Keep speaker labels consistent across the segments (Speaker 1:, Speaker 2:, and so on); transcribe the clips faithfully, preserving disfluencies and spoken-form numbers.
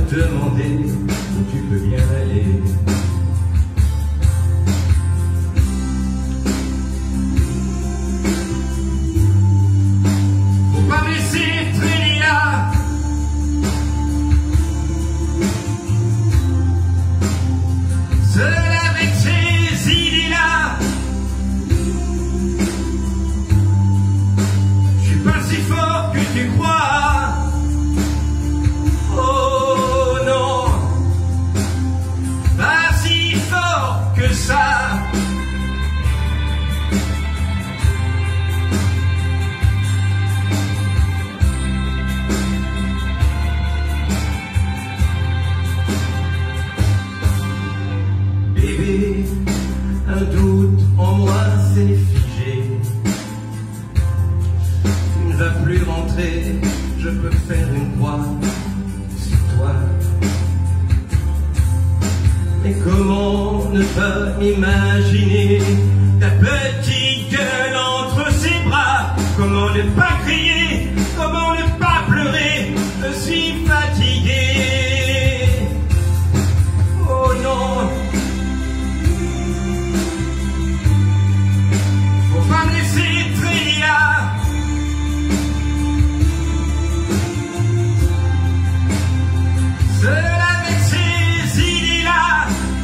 Speaker 1: demander où tu peux bien aller. Faut pas me laisser traîner là. Seul avec ces idées-là. Je suis pas si fort que tu crois. Oh non, pas si fort que ça. Bébé, un doute en moi s'est figé. Tu ne vas plus rentrer, je peux faire une croix sur toi. Mais comment ne pas m'imaginer ta petite gueule entre ses bras? Comment ne pas crier? Comment ne pas pleurer? Je suis fatigué. Oh non, faut pas me laisser traîner là. Seul avec ces idées-là.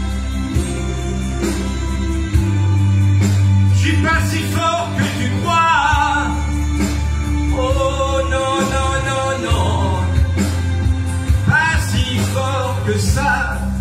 Speaker 1: Je suis pas si fort que tu crois. Oh non, non, non, non, pas si fort que ça.